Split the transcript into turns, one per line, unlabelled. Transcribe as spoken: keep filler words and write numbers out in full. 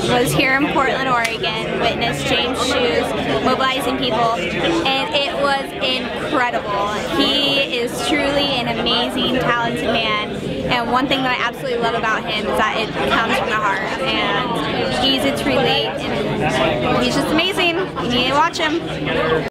was here in Portland, Oregon, witnessed James Hsu's Mobilizing People, and it was incredible. He is truly an amazing, talented man, and one thing that I absolutely love about him is that it comes from the heart, and easy to relate, and he's just amazing. You need to watch him.